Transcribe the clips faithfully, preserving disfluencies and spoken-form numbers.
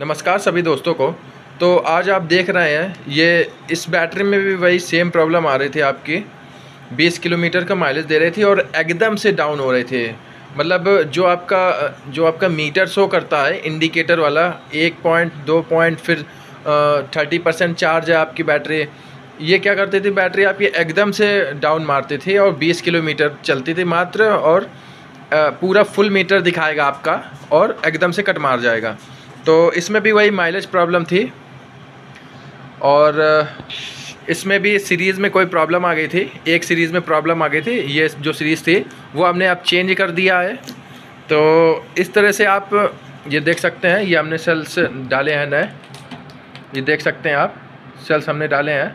नमस्कार सभी दोस्तों को। तो आज आप देख रहे हैं ये इस बैटरी में भी वही सेम प्रॉब्लम आ रही थी आपकी। बीस किलोमीटर का माइलेज दे रही थी और एकदम से डाउन हो रहे थे। मतलब जो आपका जो आपका मीटर शो करता है इंडिकेटर वाला एक पॉइंट दो पॉइंट फिर थर्टी परसेंट चार्ज है आपकी बैटरी, ये क्या करती थी बैटरी आपकी एकदम से डाउन मारती थी और बीस किलोमीटर चलती थी मात्र, और पूरा फुल मीटर दिखाएगा आपका और एकदम से कट मार जाएगा। तो इसमें भी वही माइलेज प्रॉब्लम थी और इसमें भी सीरीज़ में कोई प्रॉब्लम आ गई थी। एक सीरीज़ में प्रॉब्लम आ गई थी, ये जो सीरीज़ थी वो हमने अब चेंज कर दिया है। तो इस तरह से आप ये देख सकते हैं, ये हमने सेल्स डाले हैं नए, ये देख सकते हैं आप सेल्स हमने डाले हैं।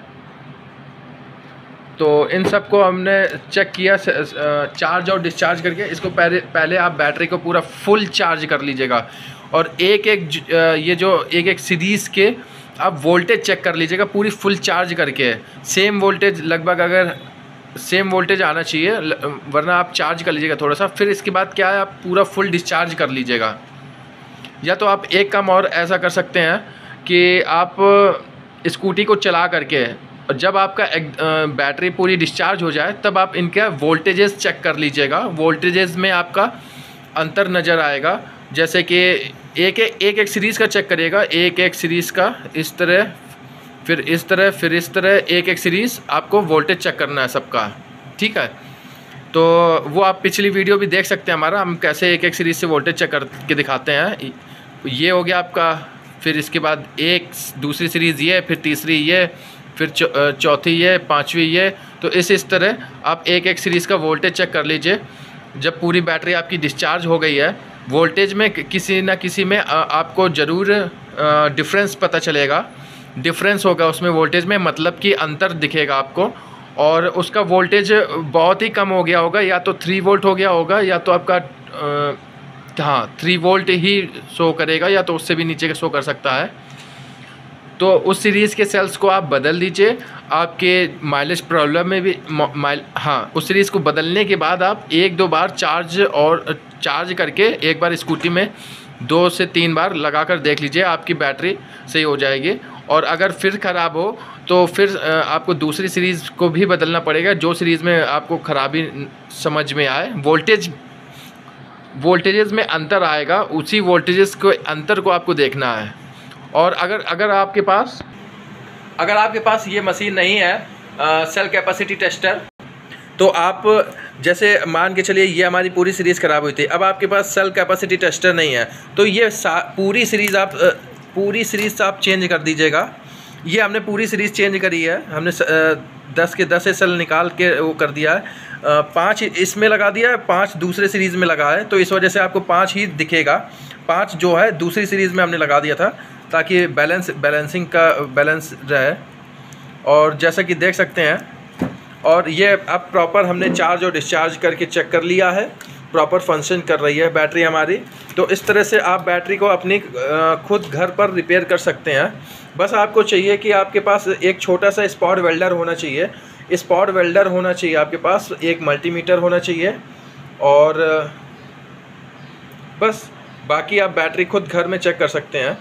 तो इन सब को हमने चेक किया चार्ज और डिस्चार्ज करके। इसको पहले पहले आप बैटरी को पूरा फुल चार्ज कर लीजिएगा और एक एक ये जो एक एक सीरीज़ के आप वोल्टेज चेक कर लीजिएगा पूरी फुल चार्ज करके। सेम वोल्टेज लगभग अगर सेम वोल्टेज आना चाहिए, वरना आप चार्ज कर लीजिएगा थोड़ा सा। फिर इसके बाद क्या है, आप पूरा फुल डिस्चार्ज कर लीजिएगा। या तो आप एक काम और ऐसा कर सकते हैं कि आप स्कूटी को चला करके जब आपका बैटरी पूरी डिस्चार्ज हो जाए तब आप इनका वोल्टेजेस चेक कर लीजिएगा। वोल्टेजेस में आपका अंतर नज़र आएगा, जैसे कि एक एक एक एक सीरीज़ का चेक करिएगा, एक एक सीरीज़ का इस तरह, फिर इस तरह, फिर इस तरह, एक एक सीरीज़ आपको वोल्टेज चेक करना है सबका, ठीक है। तो वो आप पिछली वीडियो भी देख सकते हैं हमारा, हम कैसे एक एक सीरीज़ से वोल्टेज चेक करके दिखाते हैं। ये हो गया आपका, फिर इसके बाद एक दूसरी सीरीज़ ये, फिर तीसरी ये, फिर चौथी ये, पाँचवीं ये। तो इस इस तरह आप एक एक सीरीज़ का वोल्टेज चेक कर लीजिए। जब पूरी बैटरी आपकी डिस्चार्ज हो गई है, वोल्टेज में किसी न किसी में आपको ज़रूर डिफरेंस पता चलेगा, डिफरेंस होगा उसमें वोल्टेज में, मतलब कि अंतर दिखेगा आपको। और उसका वोल्टेज बहुत ही कम हो गया होगा, या तो थ्री वोल्ट हो गया होगा, या तो आपका हाँ थ्री वोल्ट ही शो करेगा, या तो उससे भी नीचे का शो कर सकता है। तो उस सीरीज़ के सेल्स को आप बदल दीजिए। आपके माइलेज प्रॉब्लम में भी माइल हाँ उस सीरीज़ को बदलने के बाद आप एक दो बार चार्ज और चार्ज करके एक बार स्कूटी में दो से तीन बार लगा कर देख लीजिए, आपकी बैटरी सही हो जाएगी। और अगर फिर ख़राब हो तो फिर आपको दूसरी सीरीज़ को भी बदलना पड़ेगा, जो सीरीज़ में आपको ख़राबी समझ में आए। वोल्टेज वोल्टेजेस में अंतर आएगा, उसी वोल्टेजेस को अंतर को आपको देखना है। और अगर अगर आपके पास अगर आपके पास ये मशीन नहीं है सेल कैपेसिटी टेस्टर, तो आप जैसे मान के चलिए ये हमारी पूरी सीरीज़ ख़राब हुई थी, अब आपके पास सेल कैपेसिटी टेस्टर नहीं है, तो ये पूरी सीरीज़ आप पूरी सीरीज़ आप चेंज कर दीजिएगा। ये हमने पूरी सीरीज़ चेंज करी है, हमने दस के दस सेल निकाल के वो कर दिया है, पाँच इसमें लगा दिया है, पाँच दूसरे सीरीज़ में लगा है। तो इस वजह से आपको पाँच ही दिखेगा, पाँच जो है दूसरी सीरीज़ में हमने लगा दिया था ताकि बैलेंस बैलेंसिंग का बैलेंस रहे। और जैसा कि देख सकते हैं, और ये अब प्रॉपर हमने चार्ज और डिस्चार्ज करके चेक कर लिया है, प्रॉपर फंक्शन कर रही है बैटरी हमारी। तो इस तरह से आप बैटरी को अपनी खुद घर पर रिपेयर कर सकते हैं। बस आपको चाहिए कि आपके पास एक छोटा सा स्पॉट वेल्डर होना चाहिए, स्पॉट वेल्डर होना चाहिए आपके पास, एक मल्टीमीटर होना चाहिए, और बस बाकी आप बैटरी खुद घर में चेक कर सकते हैं।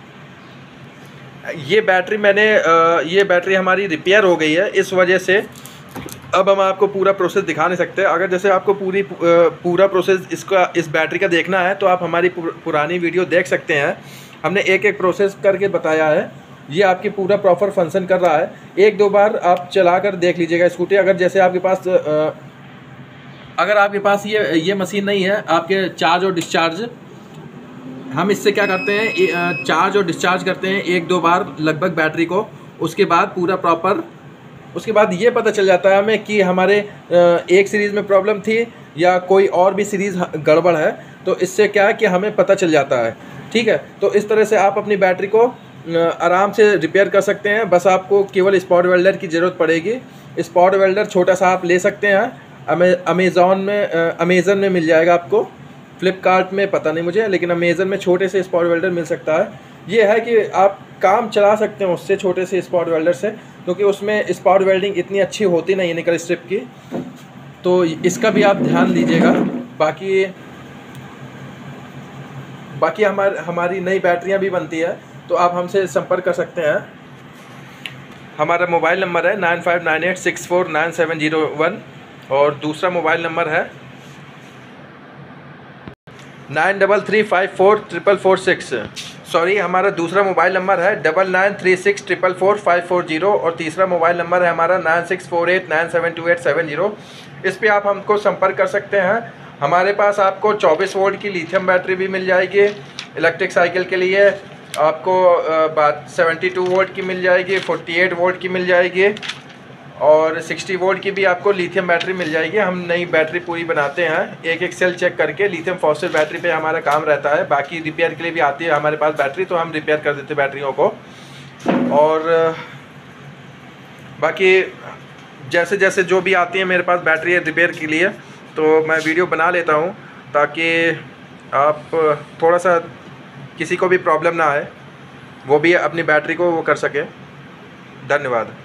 ये बैटरी मैंने ये बैटरी हमारी रिपेयर हो गई है, इस वजह से अब हम आपको पूरा प्रोसेस दिखा नहीं सकते। अगर जैसे आपको पूरी पूरा प्रोसेस इसका इस बैटरी का देखना है तो आप हमारी पुरानी वीडियो देख सकते हैं, हमने एक एक प्रोसेस करके बताया है। ये आपकी पूरा प्रॉपर फंक्शन कर रहा है, एक दो बार आप चला कर देख लीजिएगा स्कूटी। अगर जैसे आपके पास अगर आपके पास ये ये मशीन नहीं है, आपके चार्ज और डिस्चार्ज, हम इससे क्या करते हैं, चार्ज और डिस्चार्ज करते हैं एक दो बार लगभग बैटरी को। उसके बाद पूरा प्रॉपर उसके बाद ये पता चल जाता है हमें कि हमारे एक सीरीज़ में प्रॉब्लम थी या कोई और भी सीरीज़ गड़बड़ है। तो इससे क्या है कि हमें पता चल जाता है, ठीक है। तो इस तरह से आप अपनी बैटरी को आराम से रिपेयर कर सकते हैं। बस आपको केवल स्पॉट वेल्डर की ज़रूरत पड़ेगी। स्पॉट वेल्डर छोटा सा आप ले सकते हैं, अमे अमेज़ॉन में अमेज़न में मिल जाएगा आपको, फ्लिपकार्ट में पता नहीं मुझे, लेकिन अमेज़न में छोटे से स्पॉट वेल्डर मिल सकता है। ये है कि आप काम चला सकते हैं उससे, छोटे से स्पॉट वेल्डर से, क्योंकि उसमें स्पॉट वेल्डिंग इतनी अच्छी होती नहीं है निकल स्ट्रिप की। तो इसका भी आप ध्यान दीजिएगा। बाकी बाकी हमार हमारी नई बैटरियां भी बनती है, तो आप हमसे संपर्क कर सकते हैं। हमारा मोबाइल नंबर है nine five nine eight six four nine seven zero one और दूसरा मोबाइल नंबर है nine double three five four triple four six. Sorry, हमारा दूसरा मोबाइल नंबर है double nine three six triple four five four zero और तीसरा mobile number है हमारा nine six four eight nine seven two eight seven zero. इस पे आप हमको संपर्क कर सकते हैं। हमारे पास आपको चौबीस वोल्ट की लिथियम बैटरी भी मिल जाएगी इलेक्ट्रिक साइकिल के लिए, आपको बात सेवेंटी टू वोल्ट की मिल जाएगी, फोर्टी एट वोल्ट की मिल जाएगी और सिक्सटी वोल्ट की भी आपको लिथियम बैटरी मिल जाएगी। हम नई बैटरी पूरी बनाते हैं, एक एक सेल चेक करके। लिथियम फॉस्फेट बैटरी पे हमारा काम रहता है, बाकी रिपेयर के लिए भी आती है हमारे पास बैटरी, तो हम रिपेयर कर देते हैं बैटरियों को। और बाकी जैसे जैसे जो भी आती है मेरे पास बैटरी रिपेयर के लिए, तो मैं वीडियो बना लेता हूँ ताकि आप थोड़ा सा किसी को भी प्रॉब्लम ना आए, वो भी अपनी बैटरी को वो कर सके। धन्यवाद।